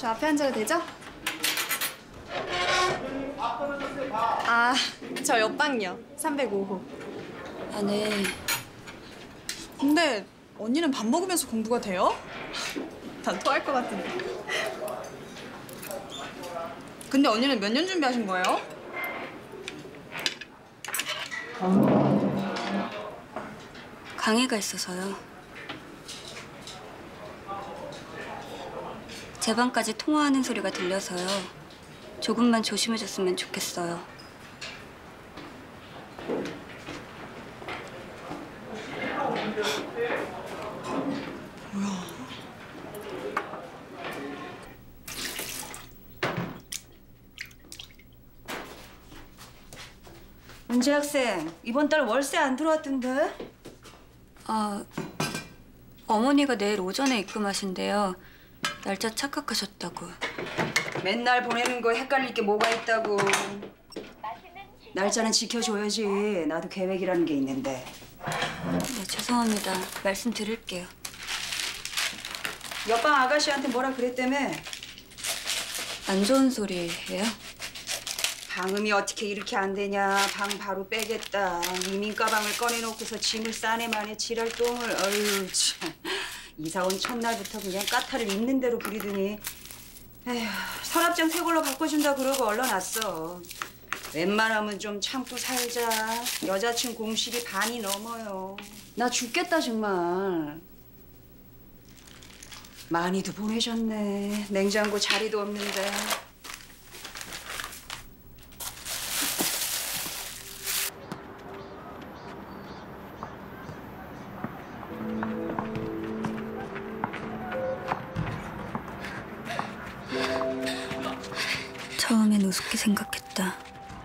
저 앞에 앉아도 되죠? 아, 저 옆방요. 305호. 아, 네. 근데 언니는 밥 먹으면서 공부가 돼요? 난 토할 것 같은데. 근데 언니는 몇 년 준비하신 거예요? 강의가 있어서요. 제 방까지 통화하는 소리가 들려서요. 조금만 조심해줬으면 좋겠어요. 뭐야? 은재 학생, 이번 달 월세 안 들어왔던데? 아, 어머니가 내일 오전에 입금하신대요. 날짜 착각하셨다고. 맨날 보내는 거 헷갈릴 게 뭐가 있다고. 날짜는 지켜줘야지. 나도 계획이라는 게 있는데. 네, 죄송합니다. 말씀드릴게요. 옆방 아가씨한테 뭐라 그랬다며? 안 좋은 소리예요? 방음이 어떻게 이렇게 안 되냐. 방 바로 빼겠다. 이민 가방을 꺼내놓고서 짐을 싸네 마네 지랄똥을. 어휴 참. 이사 온 첫날부터 그냥 까탈을 있는 대로 부리더니 에휴, 서랍장 새 걸로 바꿔준다 그러고 얼러놨어. 웬만하면 좀 참고 살자. 여자친 공실이 반이 넘어요. 나 죽겠다 정말. 많이도 보내셨네. 냉장고 자리도 없는데. 처음엔 우습게 생각했다.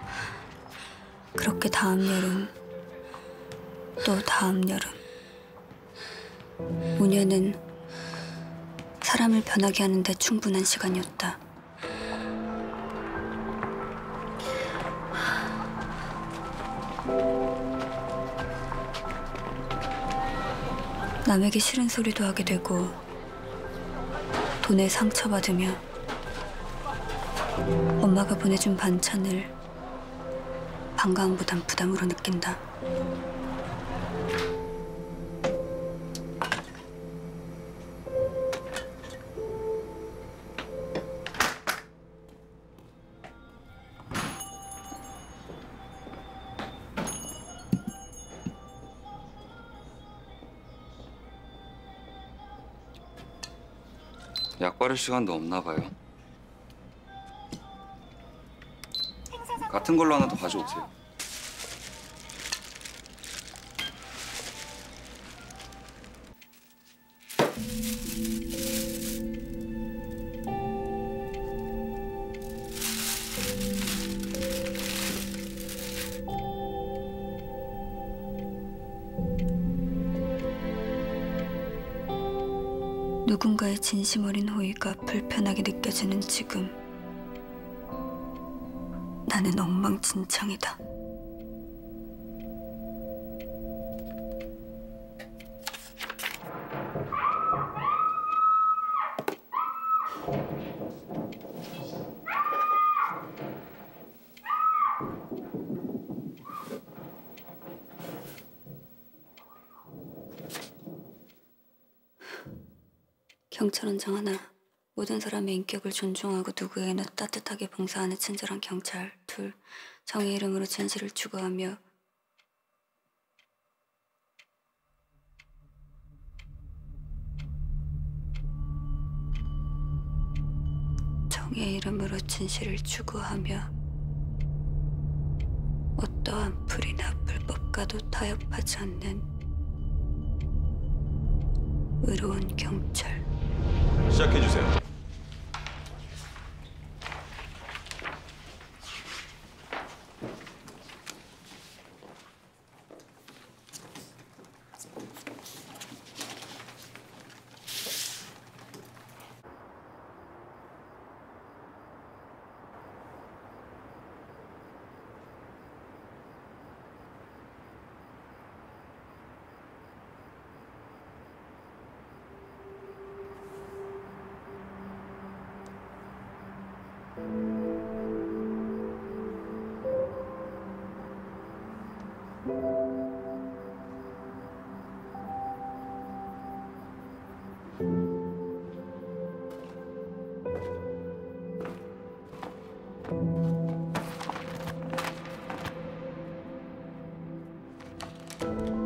그렇게 다음 여름, 또 다음 여름. 5년은 사람을 변하게 하는데 충분한 시간이었다. 남에게 싫은 소리도 하게 되고 돈에 상처받으며 엄마가 보내준 반찬을 반가움보단 부담으로 느낀다. 약 바를 시간도 없나 봐요. 같은 걸로 하나 더 가져오세요. 누군가의 진심 어린 호의가 불편하게 느껴지는 지금, 나는 엉망진창이다. 경찰원장 하나, 모든 사람의 인격을 존중하고 누구에게나 따뜻하게 봉사하는 친절한 경찰. 둘, 정의 이름으로 진실을 추구하며 정의 이름으로 진실을 추구하며 어떠한 불이나 불법과도 타협하지 않는 의로운 경찰. 시작해주세요. 참.